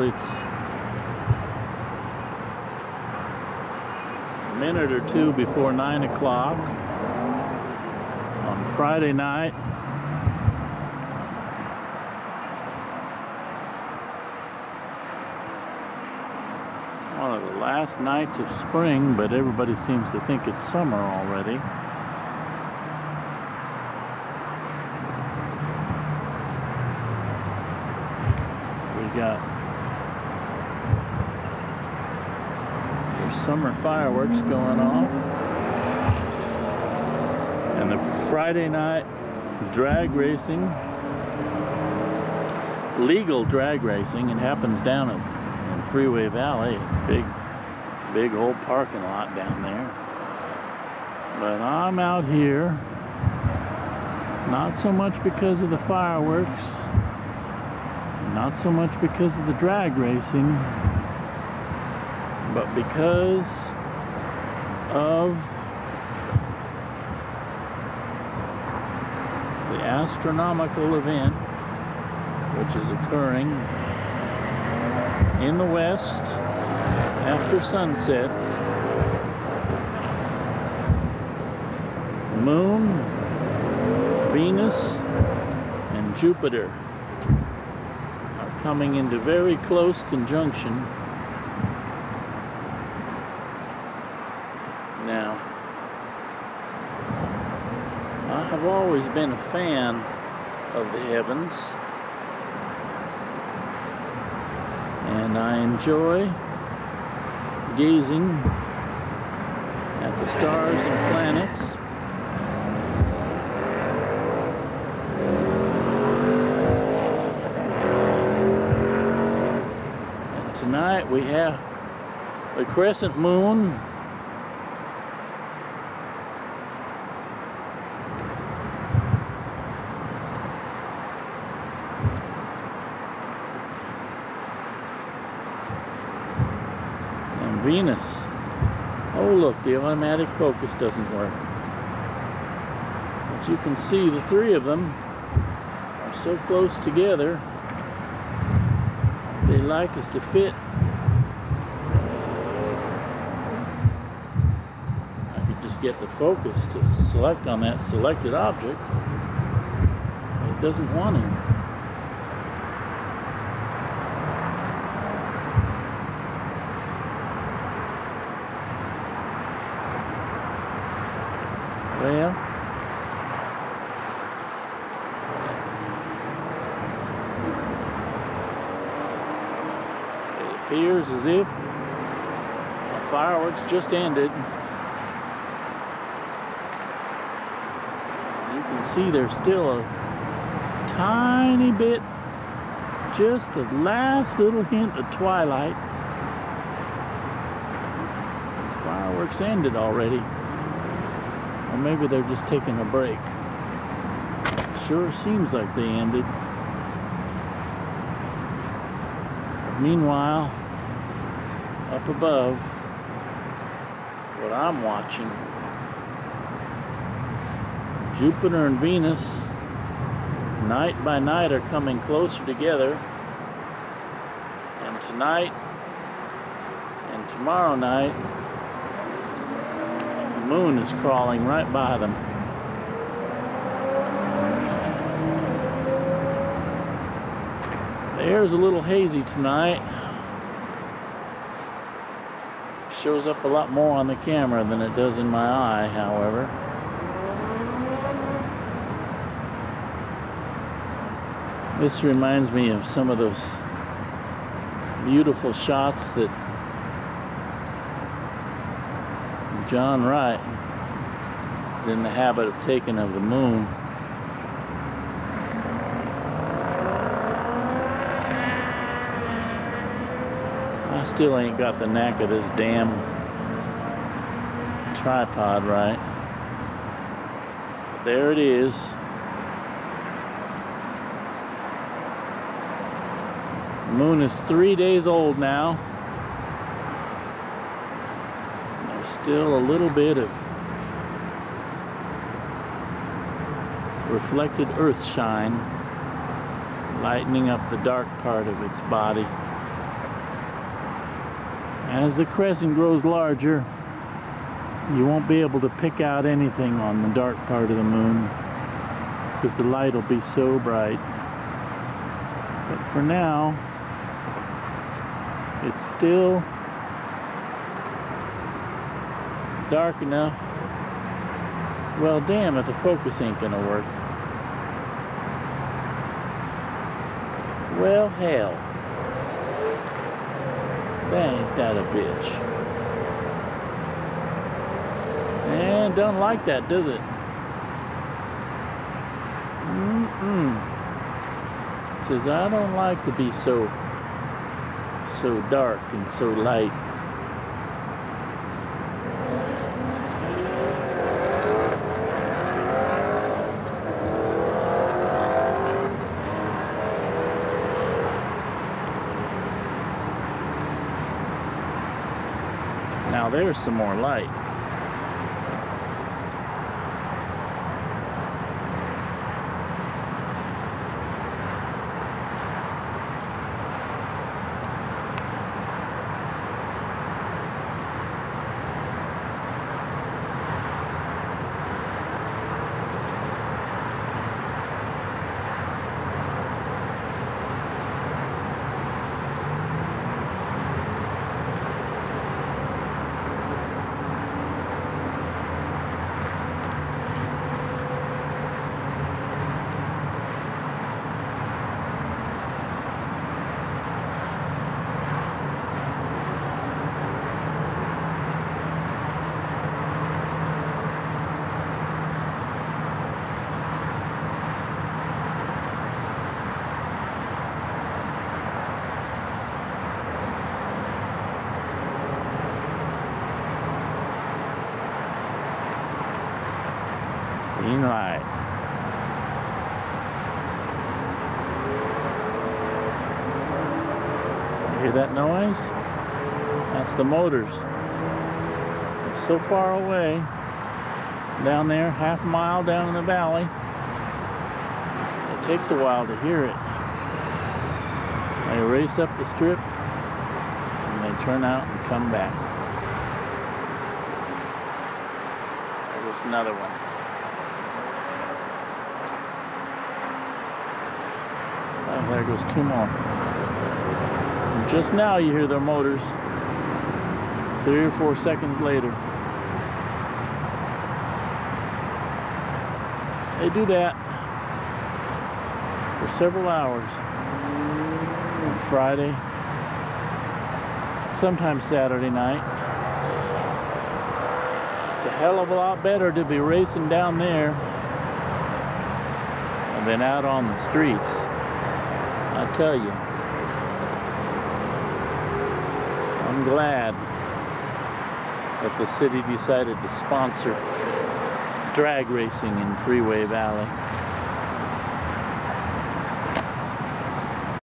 it's a minute or two before 9 o'clock on Friday night. One of the last nights of spring, but everybody seems to think it's summer already. Got there's summer fireworks going off, and the Friday night drag racing, legal drag racing. It happens down in Freeway Valley, big old parking lot down there. But I'm out here not so much because of the fireworks, not so much because of the drag racing, but because of the astronomical event which is occurring in the west after sunset. Moon, Venus, and Jupiter coming into very close conjunction. Now, I have always been a fan of the heavens, and I enjoy gazing at the stars and planets. Tonight we have the crescent moon, and Venus. Oh look, the automatic focus doesn't work. As you can see, the three of them are so close together. They like us to fit. I could just get the focus to select on that selected object. It doesn't want to. Well, appears as if the fireworks just ended. You can see there's still a tiny bit, just the last little hint of twilight. The fireworks ended already. Or maybe they're just taking a break. Sure seems like they ended. Meanwhile, up above, what I'm watching, Jupiter and Venus, night by night, are coming closer together. And tonight and tomorrow night, the moon is crawling right by them. The air's a little hazy tonight. Shows up a lot more on the camera than it does in my eye, however. This reminds me of some of those beautiful shots that John Wright is in the habit of taking of the moon. I still ain't got the knack of this damn tripod right. There it is. The moon is 3 days old now. There's still a little bit of reflected earth shine lightening up the dark part of its body. As the crescent grows larger, you won't be able to pick out anything on the dark part of the moon because the light will be so bright. But for now, it's still dark enough. Well, damn it, the focus ain't gonna work. Well, hell. Ain't that a bitch? And don't like that, does it? It says, I don't like to be so dark and so light. Now there's some more light. Green light. Hear that noise? That's the motors. It's so far away, down there, half a mile down in the valley. It takes a while to hear it. They race up the strip and they turn out and come back. There's another one. Oh, there goes two more. And just now you hear their motors. 3 or 4 seconds later. They do that for several hours. On Friday, sometimes Saturday night. It's a hell of a lot better to be racing down there than out on the streets. I tell you, I'm glad that the city decided to sponsor drag racing in Freeway Valley.